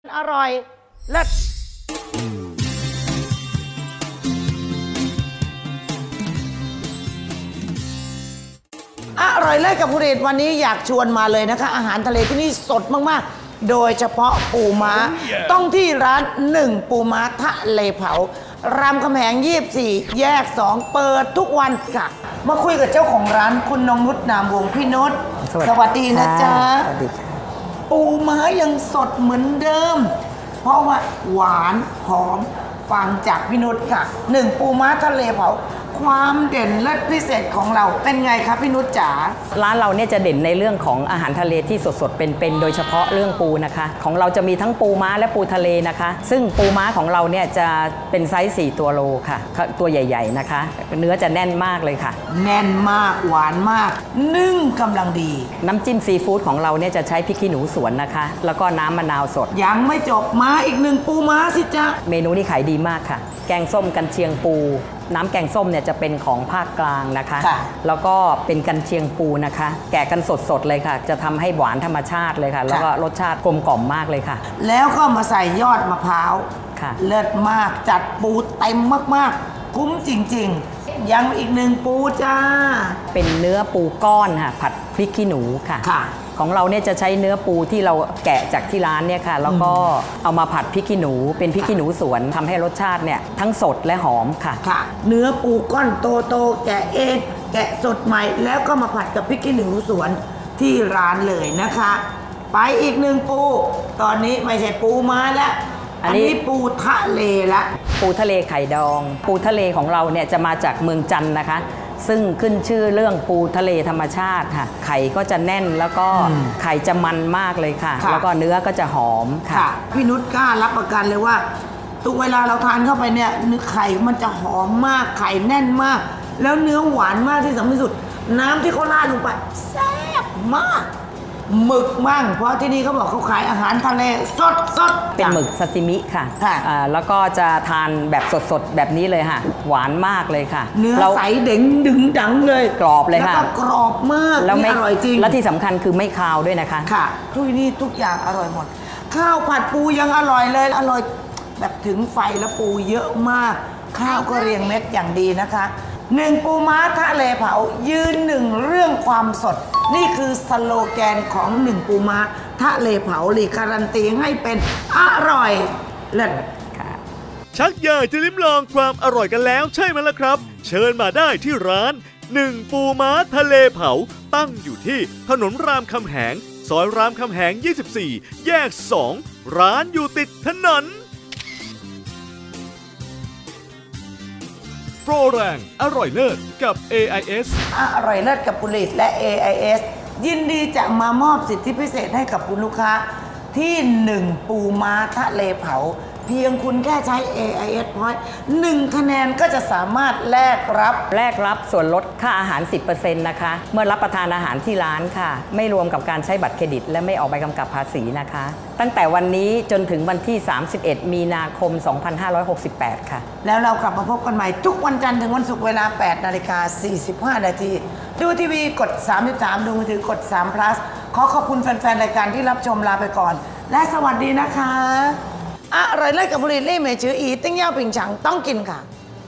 อร่อยเลิศอร่อยเลิศกับภูริตวันนี้อยากชวนมาเลยนะคะอาหารทะเลที่นี่สดมากๆโดยเฉพาะปูม้าต้องที่ร้าน1ปูม้าทะเลเผารามคำแหง24แยก2เปิดทุกวันค่ะมาคุยกับเจ้าของร้านคุณนงนุชนามวงพี่นุชสวัสดีนะจ๊ะสวัสดีค่ะปูม้ายังสดเหมือนเดิมเพราะว่าหวานหอมฟังจากพี่นุชค่ะ1ปูม้าทะเลเผาความเด่นเลิศพิเศษของเราเป็นไงครับพี่นุชจ๋าร้านเราเนี่ยจะเด่นในเรื่องของอาหารทะเลที่สดๆเป็นๆโดยเฉพาะเรื่องปูนะคะของเราจะมีทั้งปูม้าและปูทะเลนะคะซึ่งปูม้าของเราเนี่ยจะเป็นไซส์4ตัวโลค่ะตัวใหญ่ๆนะคะเนื้อจะแน่นมากเลยค่ะแน่นมากหวานมากนึ่งกำลังดีน้ำจิ้มซีฟู้ดของเราเนี่ยจะใช้พริกขี้หนูสวนนะคะแล้วก็น้ำมะนาวสดยังไม่จบมาอีก1ปูม้าสิจ๊ะเมนูนี้ขายดีมากค่ะแกงส้มกันเชียงปูน้ำแกงส้มเนี่ยจะเป็นของภาคกลางนะคะแล้วก็เป็นกันเชียงปูนะคะแกะกันสดๆเลยค่ะจะทำให้หวานธรรมชาติเลยค่ะแล้วก็รสชาติกลมกล่อมมากเลยค่ะแล้วก็มาใส่ยอดมะพร้าวเลิศมากจัดปูเต็มมากๆคุ้มจริงๆยังอีก1ปูจ้าเป็นเนื้อปูก้อนค่ะผัดพริกขี้หนูค่ะของเราเนี่ยจะใช้เนื้อปูที่เราแกะจากที่ร้านเนี่ยค่ะแล้วก็เอามาผัดพริกขี้หนูเป็นพริกขี้หนูสวนทำให้รสชาติเนี่ยทั้งสดและหอมค่ะเนื้อปูก้อนโตๆแกะเองแกะสดใหม่แล้วก็มาผัดกับพริกขี้หนูสวนที่ร้านเลยนะคะไปอีก1ปูตอนนี้ไม่ใช่ปูม้าแล้วอันนี้ปูทะเลละปูทะเลไข่ดองปูทะเลของเราเนี่ยจะมาจากเมืองจันทร์นะคะซึ่งขึ้นชื่อเรื่องปูทะเลธรรมชาติค่ะไข่ก็จะแน่นแล้วก็ไข่จะมันมากเลยค่ะแล้วก็เนื้อก็จะหอมค่ะพี่นุชกล้ารับประกันเลยว่าทุกเวลาเราทานเข้าไปเนี่ยเนื้อไข่มันจะหอมมากไข่แน่นมากแล้วเนื้อหวานมากที่สำคัญที่สุดน้ำที่เขาราดลงไปแซ่บมากหมึกมั่งเพราะที่นี่เขาบอกเขาขายอาหารทะเลสดเป็นหมึกซาซิมิค่ะแล้วก็จะทานแบบสดๆแบบนี้เลยค่ะหวานมากเลยค่ะเนื้อใสเด้งดึงดังเลยกรอบเลยค่ะแล้วก็กรอบมากแล้วอร่อยจริงและที่สำคัญคือไม่คาวด้วยนะคะค่ะทุกนี่ทุกอย่างอร่อยหมดข้าวผัดปูยังอร่อยเลยอร่อยแบบถึงไฟแล้วปูเยอะมากข้าวก็เรียงเม็ดอย่างดีนะคะ1ปูม้าทะเลเผายืน1เรื่องความสดนี่คือสโลแกนของ1ปูม้าทะเลเผาหลีการันตีให้เป็นอร่อยเลิศชักอยากจะลิ้มลองความอร่อยกันแล้วใช่ไหมล่ะครับเชิญมาได้ที่ร้าน1ปูม้าทะเลเผาตั้งอยู่ที่ถนนรามคำแหงซอยรามคำแหง24แยก2ร้านอยู่ติดถนนโปรแรงอร่อยเลิศกับ AIS อร่อยเลิศกับภูริตและ AIS ยินดีจะมามอบสิทธิพิเศษให้กับคุณลูกค้าที่1ปูม้าทะเลเผาเพียงคุณแค่ใช้ AIS Point 1คะแนนก็จะสามารถแลกรับส่วนลดค่าอาหาร 10% นะคะเมื่อรับประทานอาหารที่ร้านค่ะไม่รวมกับการใช้บัตรเครดิตและไม่ออกใบกำกับภาษีนะคะตั้งแต่วันนี้จนถึงวันที่31มีนาคม2568ค่ะแล้วเรากลับมาพบกันใหม่ทุกวันจันทร์ถึงวันศุกร์เวลา 8:45 น.ดูทีวีกด33ดูมือถือกด3 plus ขอขอบคุณแฟนๆรายการที่รับชมลาไปก่อนและสวัสดีนะคะอร่อยเลิศกับภูริตลี่เหมยจืออีติ้งเย่าผิงฉังต้องกินค่ะ